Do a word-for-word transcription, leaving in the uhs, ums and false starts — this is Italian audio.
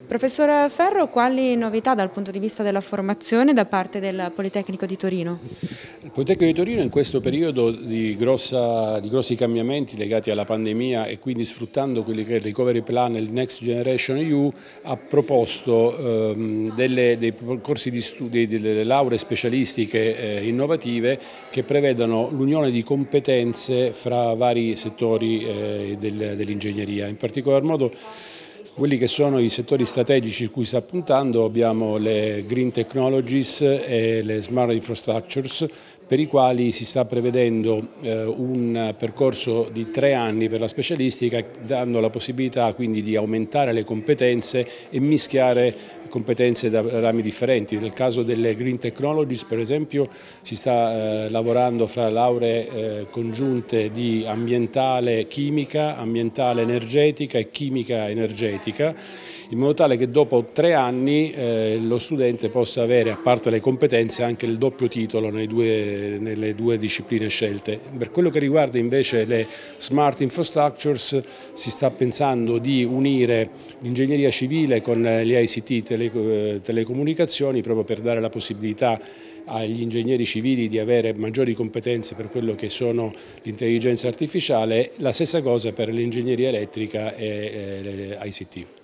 Professor Ferro, quali novità dal punto di vista della formazione da parte del Politecnico di Torino? Il Politecnico di Torino in questo periodo di, grossa, di grossi cambiamenti legati alla pandemia e quindi sfruttando quelli che è il Recovery Plan e il Next Generation E U ha proposto ehm, delle, dei corsi di studi, delle lauree specialistiche eh, innovative che prevedono l'unione di competenze fra vari settori eh, del, dell'ingegneria. In particolar modo quelli che sono i settori strategici cui sta puntando abbiamo le Green Technologies e le Smart Infrastructures, per i quali si sta prevedendo eh, un percorso di tre anni per la specialistica, dando la possibilità quindi di aumentare le competenze e mischiare competenze da rami differenti. Nel caso delle Green Technologies, per esempio, si sta eh, lavorando fra lauree eh, congiunte di ambientale chimica, ambientale energetica e chimica energetica, in modo tale che dopo tre anni eh, lo studente possa avere, a parte le competenze, anche il doppio titolo nei due, nelle due discipline scelte. Per quello che riguarda invece le Smart Infrastructures, si sta pensando di unire l'ingegneria civile con gli I C T, tele, telecomunicazioni, proprio per dare la possibilità agli ingegneri civili di avere maggiori competenze per quello che sono l'intelligenza artificiale, la stessa cosa per l'ingegneria elettrica e le I C T.